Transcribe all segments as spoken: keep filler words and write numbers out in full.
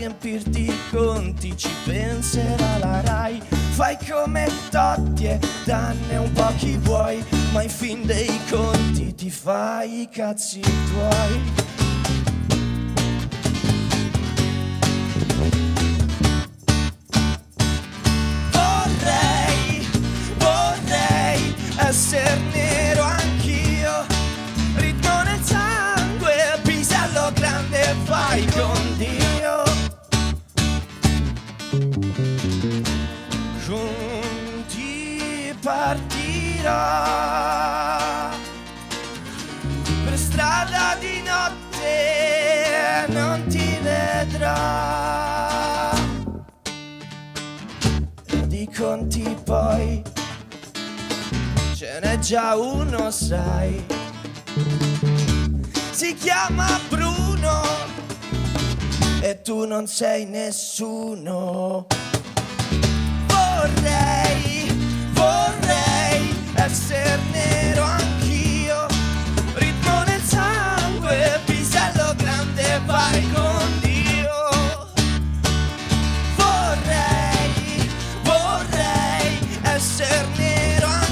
riempirti i conti ci penserà la Rai. Fai come Totti e danne un po' chi vuoi, ma in fin dei conti ti fai i cazzi tuoi. Essere nero anch'io, ritmo nel sangue, pisello grande, vai con Dio. Giunti partirò per strada di notte, non ti vedrò. E di conti poi ce n'è già uno, sai, si chiama Bruno e tu non sei nessuno. Vorrei, vorrei essere nero anch'io, ritmo nel sangue, pisello grande, vai con Dio. Vorrei, vorrei essere nero anch'io,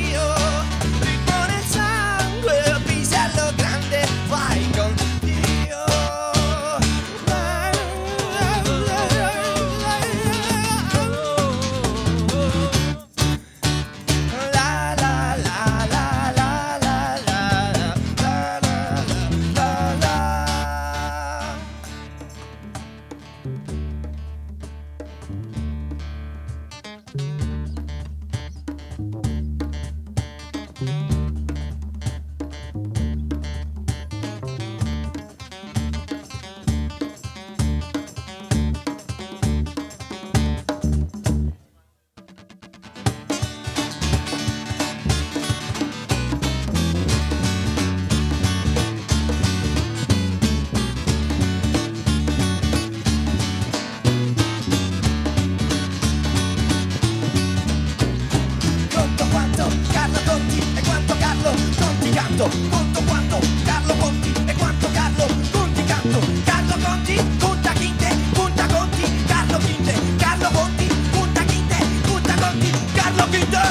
conto quanto Carlo Conti e quanto Carlo Conti canto. Carlo Conti, punta Quinte, punta Conti, Carlo Quinte, Carlo Conti, punta Quinte, punta Conti, Carlo Quinte.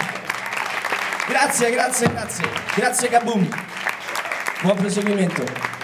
Grazie, grazie, grazie. Grazie Kaboom. Buon proseguimento.